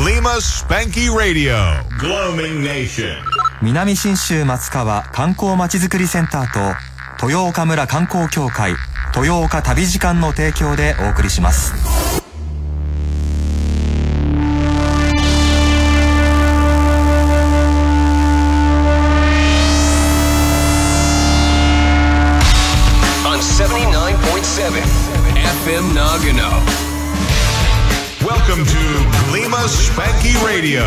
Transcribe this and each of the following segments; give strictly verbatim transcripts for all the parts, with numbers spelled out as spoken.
Glima Spanky Radio Gloaming Nation 南信州松川観光まちづくりセンターと豊岡村観光協会豊岡旅時間の提供でお送りします。 エフエム Nagano. Welcome to Glima Spanky Radio.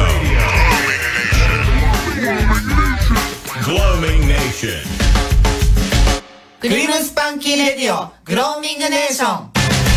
Gloaming Nation. Glima Spanky Radio Gloaming Nation.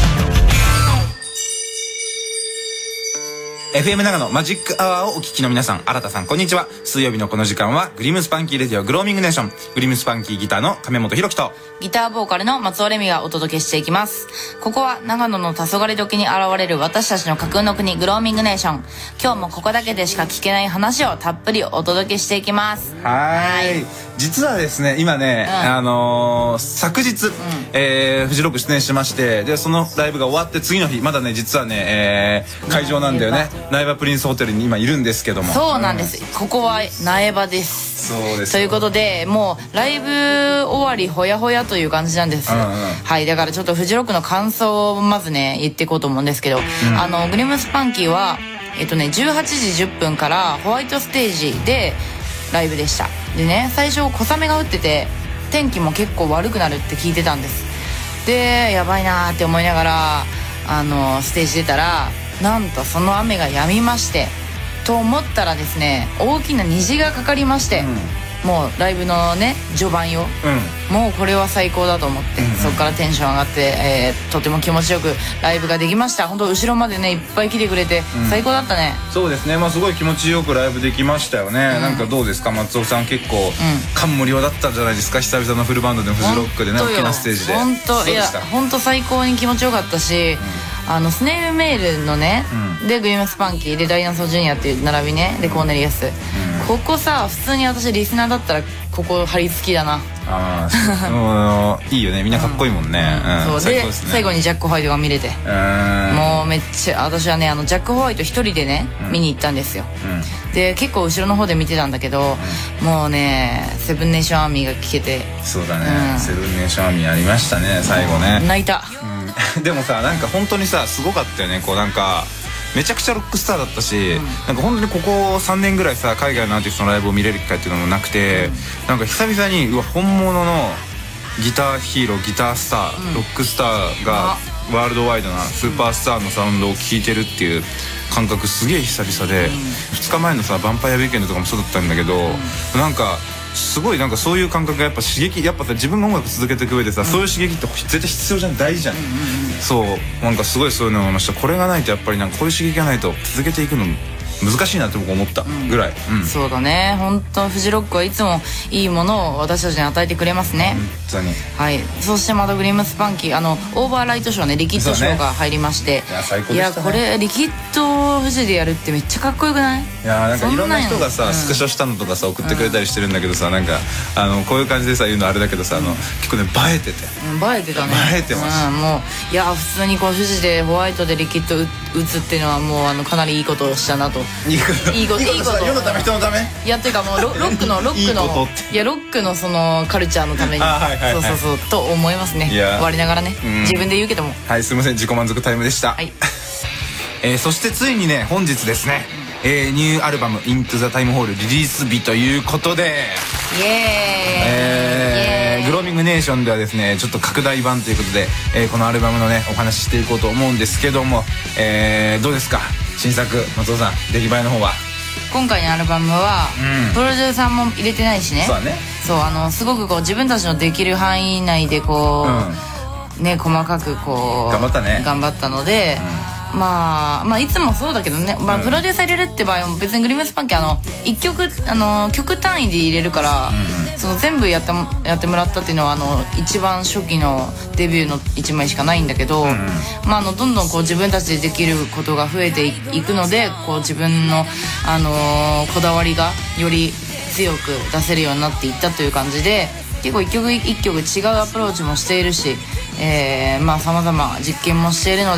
エフエム 長野マジックアワーをお聞きの皆さん、新田さんこんにちは。水曜日のこの時間はグリムスパンキーレディオグローミングネーション。グリムスパンキーギターの亀本弘樹とギターボーカルの松尾レミがお届けしていきます。ここは長野の黄昏時に現れる私たちの架空の国グローミングネーション。今日もここだけでしか聞けない話をたっぷりお届けしていきます。 はい。実はですね今ね、うん、あのー、昨日、うん、えー、フジロック出演しまして、でそのライブが終わって次の日まだね実はね、えー、会場なんだよね。苗場プリンスホテルに今いるんですけども。 そうなんです、うん、ここは苗場です。 そうですということでもうライブ終わりほやほやという感じなんです、うんうん、はい。だからちょっとフジロックの感想をまずね言っていこうと思うんですけど、うん、あのグリムスパンキーはえっとねじゅうはちじじゅっぷんからホワイトステージでライブでした。でね最初小雨が降ってて天気も結構悪くなるって聞いてたんです。でやばいなーって思いながらあのステージ出たらなんとその雨が止みまして、と思ったらですね大きな虹がかかりまして、うん、もうライブのね序盤よ、うん、もうこれは最高だと思って、うんうん、そこからテンション上がって、えー、とても気持ちよくライブができました。本当後ろまでねいっぱい来てくれて、うん、最高だったね。 そうですね、まあ、すごい気持ちよくライブできましたよね、うん、なんかどうですか松尾さん。結構、うん、感無量だったんじゃないですか。久々のフルバンドでフジロックでね大きなステージで。 本当いや本当最高に気持ちよかったし、うん、あのスネイルメールのね、うん、でグリムスパンキーでダイナソージュニアっていう並びねでコーネリアス、うん、ここさ普通に私リスナーだったらここ張り付きだな。 ああいいよね、みんなかっこいいもんね、 うんうん、そうで、ね、最後にジャック・ホワイトが見れて、もうめっちゃ私はねあのジャック・ホワイト一人でね、うん、見に行ったんですよ、うん、で結構後ろの方で見てたんだけど、うん、もうねセブンネーションアーミーが聴けて。 そうだね、うん、セブンネーションアーミーありましたね最後ね。 泣いた、 うん、でもさなんか本当にさすごかったよね。こうなんかめちゃくちゃロックスターだったし、うん、なんか本当にここさんねんぐらいさ海外のアーティストのライブを見れる機会っていうのもなくて、うん、なんか久々にうわ本物のギターヒーローギタースター、うん、ロックスターがワールドワイドなスーパースターのサウンドを聴いてるっていう感覚すげえ久々で、うん、ふつかまえのさヴァンパイアウィーケンドとかもそうだったんだけど、うん、なんかすごいなんかそういう感覚がやっぱ刺激やっぱさ自分が音楽続けていく上でさ、うん、そういう刺激って絶対必要じゃん、大事じゃん、うんうんうん、そうなんかすごいそういうのを思いました。これがないとやっぱりなんかこういう刺激がないと続けていくの難しいなって僕思ったぐらい、 うんうん、そうだね。本当フジロックはいつもいいものを私たちに与えてくれますね。 本当に。 はい。そしてまたグリムスパンキーあのオーバーライトショーねリキッドショーが入りまして、ね、 いや最高でしたね。 いやこれリキッドフジでやるってめっちゃかっこよくない？ いやなんかいろんな人がさ、うん、スクショしたのとかさ送ってくれたりしてるんだけどさ、うん、なんかあのこういう感じでさ言うのあれだけどさ、うん、あの結構ね映えてて、 うん、映えてたね。 映えてました、 うん、もういや普通にこうフジでホワイトでリキッド打つっていうのはもうあのかなりいいことをしたなと。 いいこといいこといいこと世のため人のため。 いやっていうかもう ロ, ロックのロックの い, いやロックのそのカルチャーのために、はいはいはい、そうそうそうと思いますね。我ながらね、うん、自分で言うけども。 はいすいません自己満足タイムでした。はい、えー、そしてついにね本日ですね、うん、えー、ニューアルバム「イントゥ・ザ・タイムホール」リリース日ということでイエーイ、 えー、グローミングネーションではですねちょっと拡大版ということで、えー、このアルバムのねお話ししていこうと思うんですけども、えー、どうですか新作松尾さん出来栄えの方は。 今回のアルバムは、うん、プロデューサーも入れてないしね。 そうだね。 そうあのすごくこう自分たちのできる範囲内でこう、うん、ね細かくこう頑張ったね頑張ったので、うん、まあまあいつもそうだけどね、まあ、プロデューサー入れるって場合も別にグリムスパンキーあのいっきょくあの曲単位で入れるから、うん、その全部やってやってもらったっていうのはあの一番初期のデビューのいちまいしかないんだけど、うん、まああのどんどんこう自分たちでできることが増えていくのでこう自分の、あのー、こだわりがより強く出せるようになっていったという感じで結構一曲一曲違うアプローチもしているし、えー、まあさまざま実験もしているので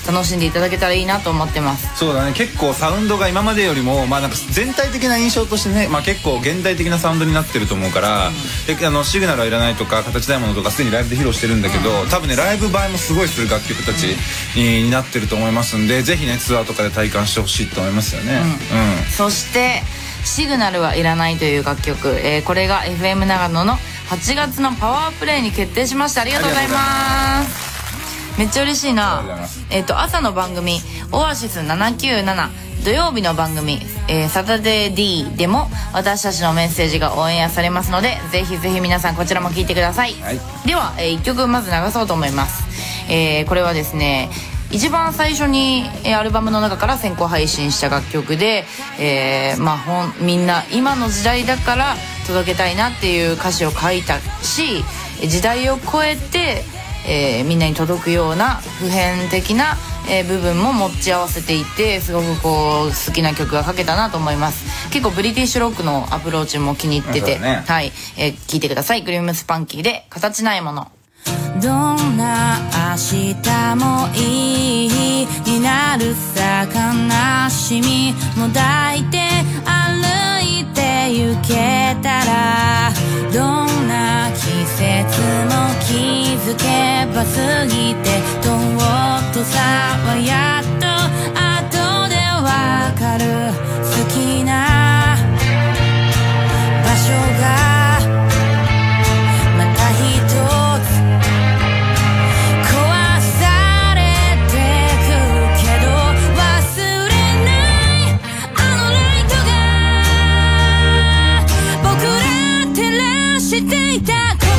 楽しんでいただけたらいいなと思ってます。 そうだね、結構サウンドが今までよりも、まあ、なんか全体的な印象としてね、まあ、結構現代的なサウンドになってると思うから、うん、であのシグナルはいらないとか形ないものとかすでにライブで披露してるんだけど、うん、多分ねライブ映えもすごいする楽曲たちになってると思いますんで、ぜひねツアーとかで体感してほしいと思いますよね。うんうん、 そしてシグナルはいらないという楽曲、えー、これが エフエム 長野のはちがつのパワープレイに決定しました。ありがとうございます。めっちゃ嬉しいな。えっと朝の番組オアシスななきゅうなな、土曜日の番組、えー、サタデー D でも私たちのメッセージがオンエアされますので、ぜひぜひ皆さんこちらも聞いてください。はい、では、えー、いっきょくまず流そうと思います。えー、これはですね一番最初に、えー、アルバムの中から先行配信した楽曲で、えー、まあほんみんな今の時代だから届けたいなっていう歌詞を書いたし、時代を超えて、えー、みんなに届くような普遍的な、えー、部分も持ち合わせていて、すごくこう好きな曲が書けたなと思います。結構ブリティッシュロックのアプローチも気に入ってて、ね、はい、えー、聴いてください。グリムスパンキーで形ないもの。どんな明日もいいになるさ、悲しみも抱いて歩いて行けたら、どんな季節も気づけば過ぎて、とっとさはやっと後でわかる。好きな場所がまた一つしていたこと、海岸へ駆け出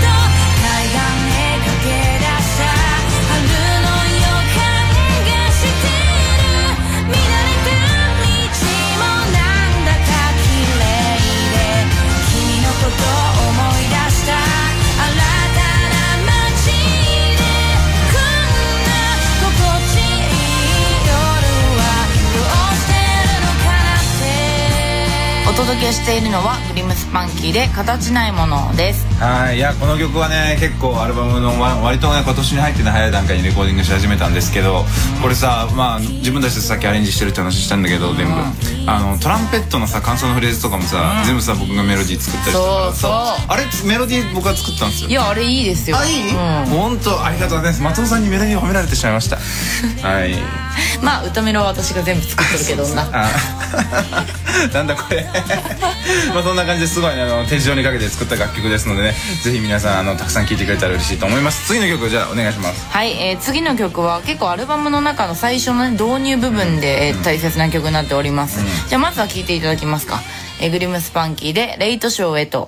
した春の予感がしている。見慣れた道もなんだか綺麗で、君のこと思い出した。新たな街でこんな心地いい夜はどうしてるのかなって。お届けしているのはグリムスパンキーで形ないものです。 はい、いやこの曲はね結構アルバムの割とね今年に入ってね早い段階にレコーディングし始めたんですけど、これさ、まあ自分たちでさっきアレンジしてるって話したんだけど、全部あのトランペットのさ感想のフレーズとかもさ、うん、全部さ僕がメロディー作ったりしたからさ、そうそう、あれメロディー僕が作ったんですよ。 いやあれいいですよ。 あ、いい、うん、本当ありがとうございます。松尾さんにメロディーを褒められてしまいましたはい。 まあ歌メロは私が全部作ってるけどななんだこれまあそんな感じですごい、ね、あの手錠にかけて作った楽曲ですのでね、ぜひ皆さんあのたくさん聴いてくれたら嬉しいと思います。次の曲じゃあお願いします。 はい、えー、次の曲は結構アルバムの中の最初の、ね、導入部分で、えー、大切な曲になっております、うん、じゃあまずは聴いていただきますか。えー、グリムスパンキーでレイトショーへと。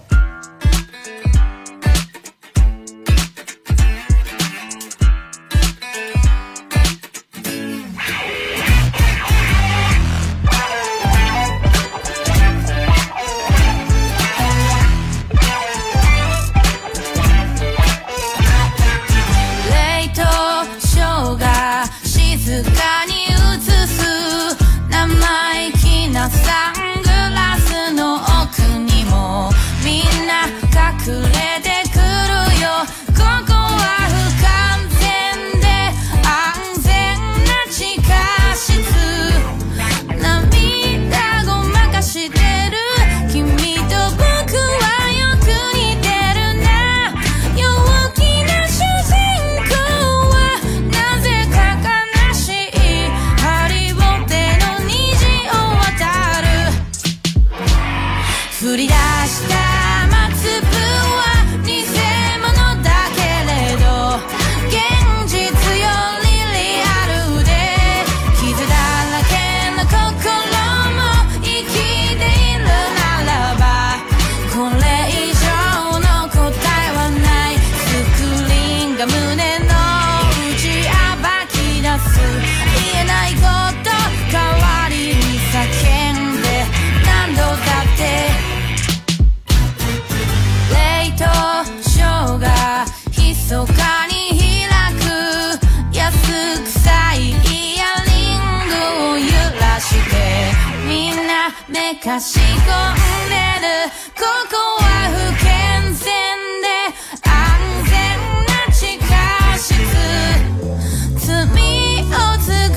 かし込んでるここは不健全で安全な地下室罪を償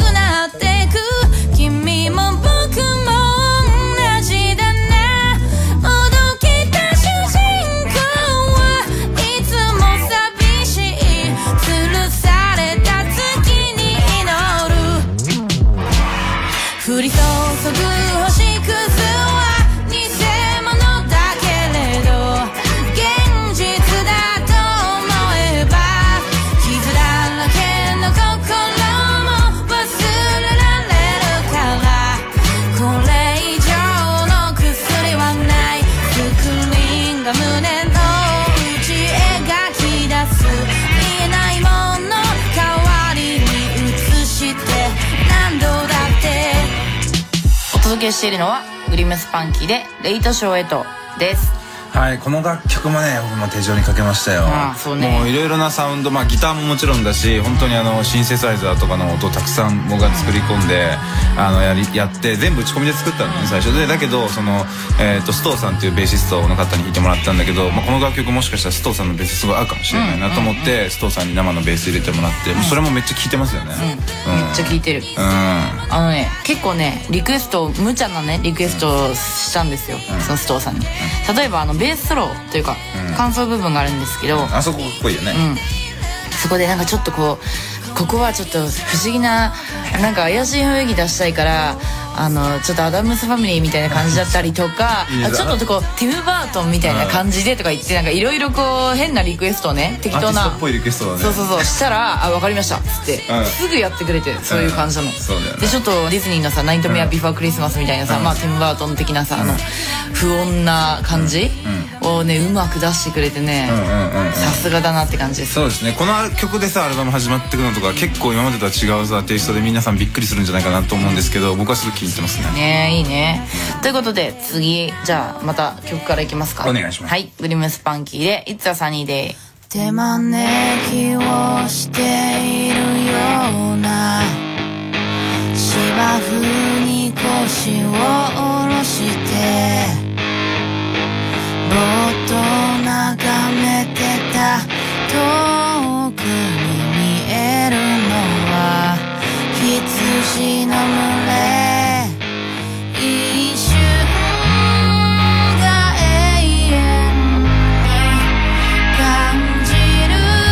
降り注ぐ星屑は偽物だけれど現実だと思えば傷だらけの心も忘れられるからこれ以上の薬はないスクリーンが胸の内描き出す見えないもの代わりに映して何度だってお届けしているのはグリムスパンキーでレイトショーへとです。 はい、この楽曲もね僕も手錠にかけましたよ。 ああそうね、 もういろいろなサウンド、まあギターももちろんだし本当にあのシンセサイザーとかの音をたくさん僕が作り込んであのやりやって全部打ち込みで作ったのね最初で。だけどその、えー、とストーさんっていうベーシストの方に弾いてもらったんだけど、まあ、この楽曲もしかしたらストーさんのベースすごい合うかもしれないなと思って、うんうんうん、ストーさんに生のベース入れてもらって、うん、それもめっちゃ聴いてますよね、 うんうん、めっちゃ聴いてる、うん、あのね結構ねリクエスト無茶なねリクエストをしたんですよ、うん、そのストーさんに、うん、例えばあのベースソロというか、うん、感想部分があるんですけど、うん、 あそこかっこいいよね、うん、 そこでなんかちょっとこうここはちょっと不思議ななんか怪しい雰囲気出したいからあのちょっとアダムスファミリーみたいな感じだったりとかちょっとこうティム・バートンみたいな感じでとか言ってなんかいろいろこう変なリクエストをね適当なアーティストっぽいリクエストだねそうそうそうしたら「あ分かりました」っつってすぐやってくれてそういう感じなの、うん、でちょっとディズニーのさ「ナイトメア・ビフォー・クリスマス」みたいなさ、うんまあ、ティム・バートン的なさ、うん、あの不穏な感じ、うん、をねうまく出してくれてねさすがだなって感じです。 そうですね、この曲でさアルバム始まってくのとか結構今までとは違うさテイストで皆さんびっくりするんじゃないかなと思うんですけど僕はすごく気に入ってますね。 ねいいね、うん、ということで次じゃあまた曲からいきますか。 お願いします。 はい、グリムスパンキーで It's a Sunny Day。 手招きをしているような芝生に腰を下ろしてぼーっと眺めてた遠くに見えるのは羊の群れ一瞬が永遠に感じる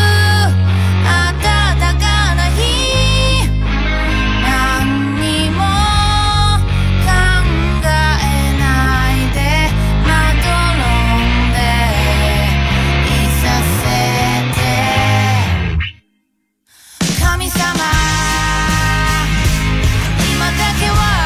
暖かな日何にも考えないでまどろんでいさせて神様今だけは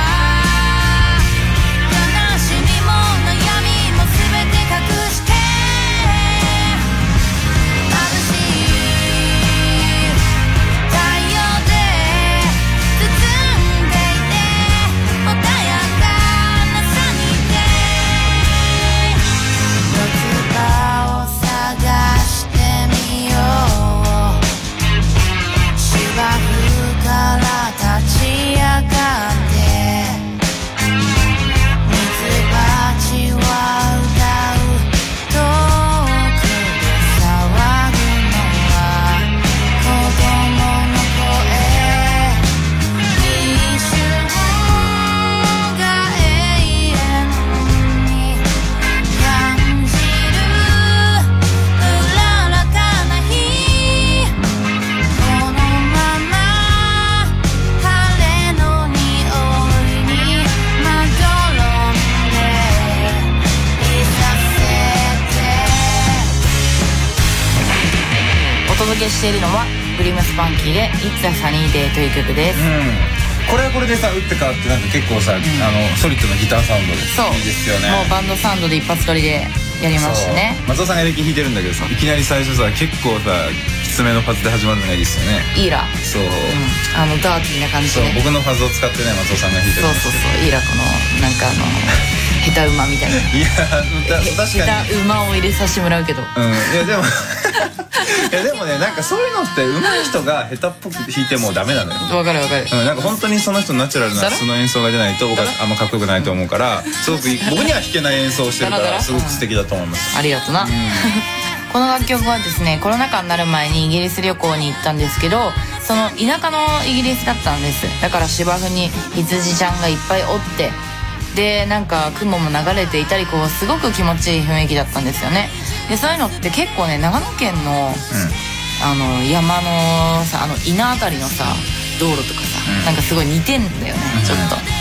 しているのはグリムスパンキーで It's a Sunny Day という曲です、うん、 これはこれでさ打って変わってなんか結構さ、うん、あのソリッドのギターサウンドでそういいですよね。 もうバンドサウンドで一発撮りでやりましたね。 松尾さんがエレキ弾いてるんだけどさいきなり最初さ結構さきつめのファズで始まるのがいいですよね。 イーラそう、うん、 あのダーティーな感じで、 ね、そう僕のファズを使ってね松尾さんが弾いてるんですそうそうそうイーラこのなんかあの下手馬みたいないや確かに下手馬を入れさせてもらうけどうんいやでもいやでもねなんかそういうのって上手い人が下手っぽく弾いてもダメなのよ。 わかるわかる、 うん、なんか本当にその人のナチュラルな素の演奏が出ないと僕はあんまかっこよくないと思うからすごく僕には弾けない演奏をしてるからすごく素敵だと思います。 ありがとうな、うん、この楽曲はですねコロナ禍になる前にイギリス旅行に行ったんですけどその田舎のイギリスだったんです。だから芝生に羊ちゃんがいっぱいおってでなんか雲も流れていたりこうすごく気持ちいい雰囲気だったんですよね。でそういうのって結構ね長野県の、うん、あの山のさあの稲あたりのさ道路とかさ、うん、なんかすごい似てんだよね、うん、ちょっと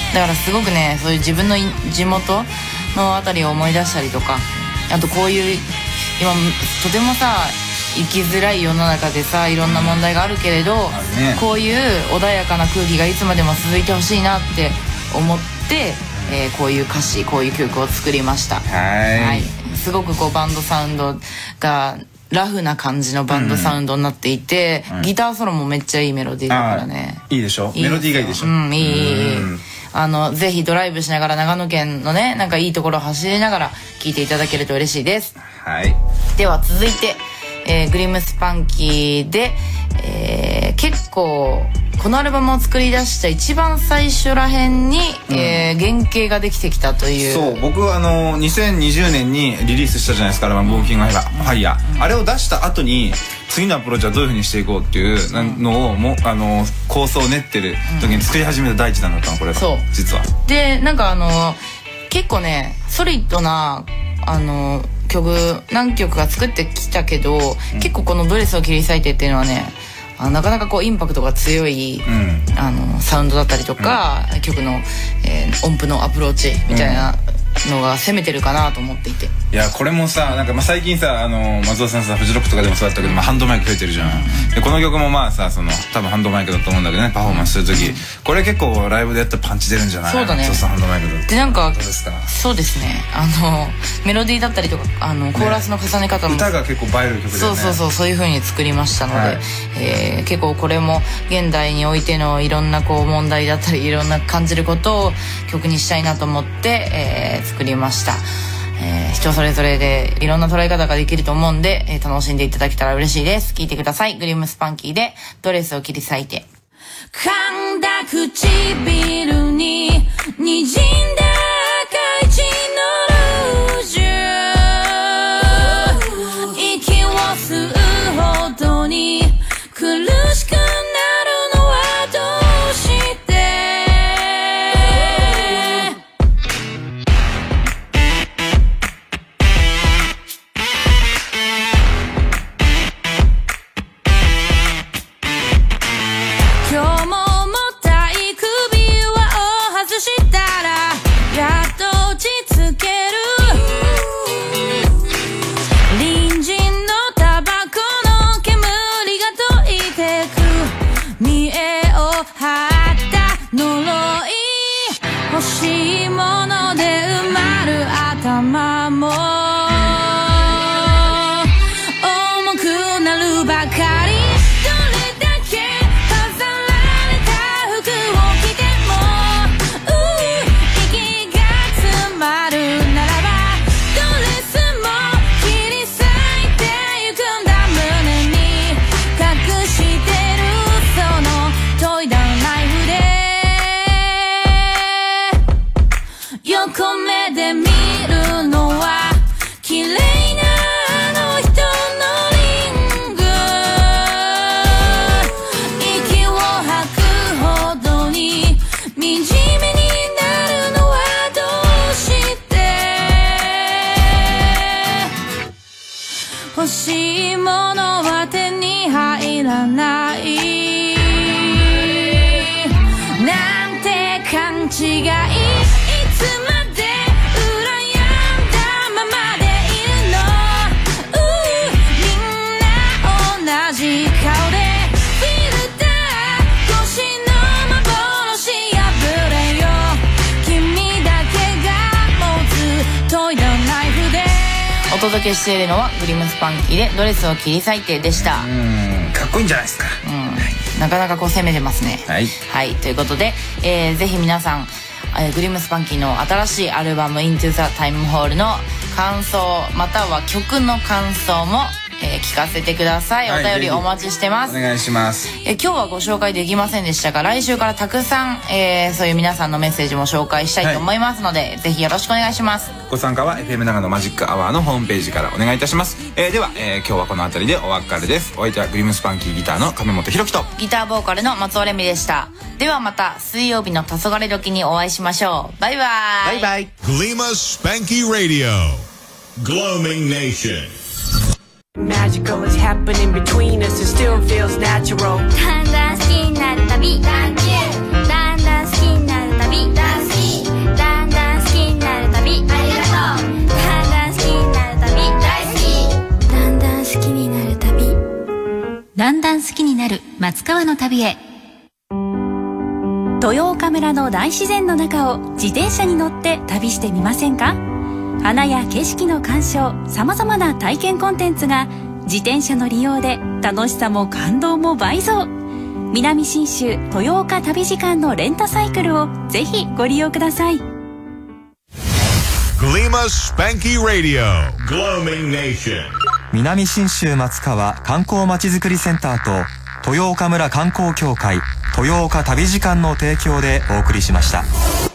だからすごくね、そういう自分の地元のあたりを思い出したりとか、あとこういう今とてもさ生きづらい世の中でさ、いろんな問題があるけれど、ね、こういう穏やかな空気がいつまでも続いてほしいなって思って、えー、こういう歌詞、こういう曲を作りました。はい、はい、すごくこうバンドサウンドがラフな感じのバンドサウンドになっていて、うん、ギターソロもめっちゃいいメロディーだからね。いいでしょ、メロディーがいいでしょ。うん、いい、 うん、あのぜひドライブしながら長野県のね、なんかいいところを走りながら聴いていただけると嬉しいです。 はい、 では続いて、えー、グリムスパンキーで、えー、結構このアルバムを作り出した一番最初らへんに、うん、えー、原型ができてきたという。 そう僕はあのにせんにじゅうねんにリリースしたじゃないですか、アルバム「ウォーキングファイヤー」、うん、あれを出した後に次のアプローチはどういうふうにしていこうっていうのをもあの構想を練ってる時に作り始めた第一弾だったの、これが。そう実はでなんかあの結構ねソリッドなあの曲何曲か作ってきたけど、うん、結構この「ドレスを切り裂いて」っていうのはね、あなかなかこうインパクトが強い、うん、あのサウンドだったりとか、うん、曲の、えー、音符のアプローチみたいなのが攻めてるかなと思っていて、 いやこれもさ、なんかまあ最近さ、あの松尾さんさフジロックとかでもそうだったけど、まあ、ハンドマイク増えてるじゃん、うん、でこの曲もまあさ、その多分ハンドマイクだと思うんだけどね、パフォーマンスする時、うん、これ結構ライブでやったらパンチ出るんじゃない？ そうだね、 松尾さんハンドマイクだと。 でなんかどうですか？ そうですね、あのメロディーだったりとかあのコーラスの重ね方も、ね、 歌が結構映える曲だよね。 そうそうそう、そういう風に作りましたので、はい、えー、結構これも現代においてのいろんなこう問題だったりいろんな感じることを曲にしたいなと思って、えー、作りました。えー、人それぞれでいろんな捉え方ができると思うんで、えー、楽しんでいただけたら嬉しいです。聴いてください。グリムスパンキーでドレスを切り裂いて。噛んだ唇ににじんだ赤い血のルージュ、息を吸うほどに苦しくなるのはどうして今日も重たい首輪を外したらやっと落ち着ける、隣人のタバコの煙が溶いてく、見栄を張った呪い、欲しいもので埋まる頭も重くなるばかり、横目で見るのは綺麗なあの人のリング、息を吐くほどに惨めになるのはどうして、欲しいものは手に入らない、なんて勘違い、いつまで羨んだままでいるの、みんな同じ顔でフィルター越しの幻破れよ、君だけが持つ研いだナイフでお届けしているのはグリムスパンキーでドレスを切り裂いてでした。 うん、かっこいいんじゃないですか。 うん、なかなかこう攻めてますね。 はい、 はい、ということで、えー、ぜひ皆さんえー、グリムスパンキーの新しいアルバム Into the Time Hall の感想または曲の感想も、えー、聞かせてください。お便りお待ちしてます。 お願いします。 えー、今日はご紹介できませんでしたが来週からたくさん、えー、そういう皆さんのメッセージも紹介したいと思いますので、はい、ぜひよろしくお願いします。 ご参加は エフエム 長野マジックアワーのホームページからお願いいたします。えー、では、えー、今日はこの辺りでお別れです。お相手はグリムスパンキーギターの亀本ひろきとギターボーカルの松尾レミでした。ではまた水曜日の黄昏時にお会いしましょう。バイバイ。 バイバイ。 Glima Spanky Radio Gloaming Nation Magical is happening between us, it still feels natural. だんだん好きになる旅だんだん好きになる旅旅へ。豊岡村の大自然の中を自転車に乗って旅してみませんか？花や景色の鑑賞、様々な体験コンテンツが自転車の利用で楽しさも感動も倍増。南信州豊岡旅時間のレンタサイクルをぜひご利用ください。 Glima Spanky Radio Gloaming Nation 南信州松川観光まちづくりセンターと豊岡村観光協会豊岡旅時間の提供でお送りしました。